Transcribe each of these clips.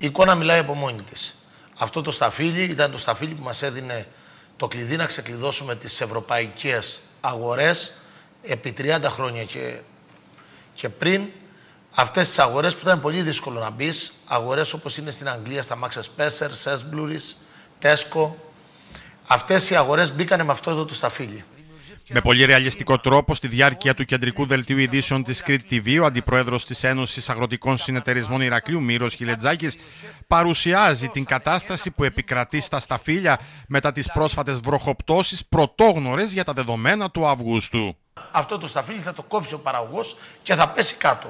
Η εικόνα μιλάει από μόνη της. Αυτό το σταφύλι ήταν το σταφύλι που μας έδινε το κλειδί να ξεκλειδώσουμε τις ευρωπαϊκές αγορές επί 30 χρόνια και πριν. Αυτές τις αγορές που ήταν πολύ δύσκολο να μπεις, αγορές όπως είναι στην Αγγλία, στα Max Spencer, Sainsbury's, Tesco, αυτές οι αγορές μπήκανε με αυτό εδώ το σταφύλι. Με πολύ ρεαλιστικό τρόπο, στη διάρκεια του κεντρικού δελτίου ειδήσεων της Κρήτη TV, ο αντιπρόεδρος της Ένωσης Αγροτικών Συνεταιρισμών Ηρακλείου, Μύρος Χιλετζάκης, παρουσιάζει την κατάσταση που επικρατεί στα σταφύλια μετά τις πρόσφατες βροχοπτώσεις, πρωτόγνωρες για τα δεδομένα του Αυγούστου. Αυτό το σταφύλι θα το κόψει ο παραγωγός και θα πέσει κάτω.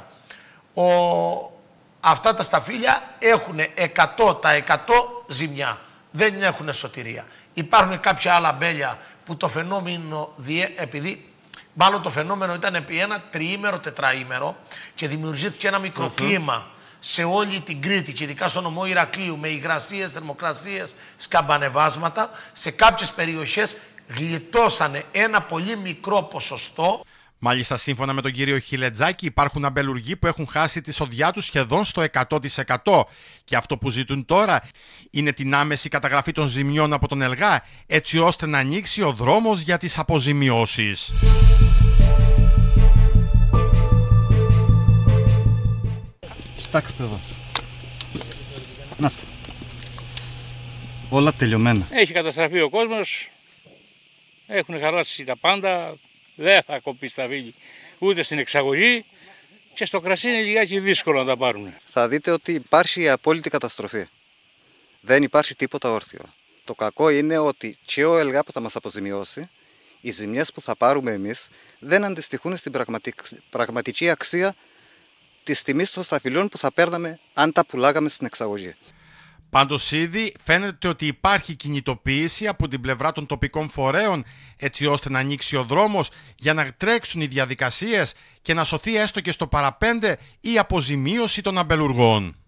Αυτά τα σταφύλια έχουν 100% ζημιά. Δεν έχουν σωτηρία. Υπάρχουν κάποια άλλα μπέλια που το φαινόμενο, επειδή μάλλον το φαινόμενο ήταν επί ένα τριήμερο, τετραήμερο και δημιουργήθηκε ένα μικροκλίμα σε όλη την Κρήτη και ειδικά στο νομό Ηρακλείου με υγρασίες, θερμοκρασίες, σκαμπανεβάσματα, σε κάποιες περιοχές γλιτώσανε ένα πολύ μικρό ποσοστό. Μάλιστα, σύμφωνα με τον κύριο Χιλετζάκη, υπάρχουν αμπελουργοί που έχουν χάσει τη σοδιά τους σχεδόν στο 100%. Και αυτό που ζητούν τώρα είναι την άμεση καταγραφή των ζημιών από τον ΕΛΓΑ, έτσι ώστε να ανοίξει ο δρόμος για τις αποζημιώσεις. Κοιτάξτε εδώ. Να. Όλα τελειωμένα. Έχει καταστραφεί ο κόσμος, έχουν χαλάσει τα πάντα. Δεν θα κοπεί σταφύλι ούτε στην εξαγωγή και στο κρασί είναι λιγάκι δύσκολο να τα πάρουν. Θα δείτε ότι υπάρχει η απόλυτη καταστροφή. Δεν υπάρχει τίποτα όρθιο. Το κακό είναι ότι και ο ΕΛΓΑ που θα μας αποζημιώσει, οι ζημιές που θα πάρουμε εμείς δεν αντιστοιχούν στην πραγματική αξία της τιμής των σταφυλιών που θα παίρναμε αν τα πουλάγαμε στην εξαγωγή. Πάντως ήδη φαίνεται ότι υπάρχει κινητοποίηση από την πλευρά των τοπικών φορέων έτσι ώστε να ανοίξει ο δρόμος για να τρέξουν οι διαδικασίες και να σωθεί έστω και στο παραπέντε η αποζημίωση των αμπελουργών.